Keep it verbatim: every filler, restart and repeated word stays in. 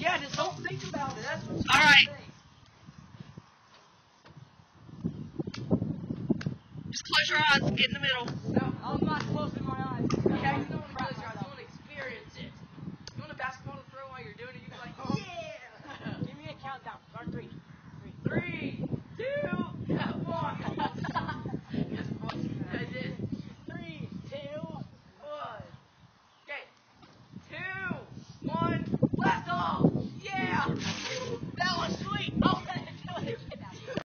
Yeah, just don't think about it. That's what All right. Just close your eyes and get in the middle. No, I'm not closing my eyes. Okay? You don't want to close your eyes. You want to experience it. You want a basketball to throw while you're doing it? You can be like, yeah. Give me a countdown. Start three. Three. Three.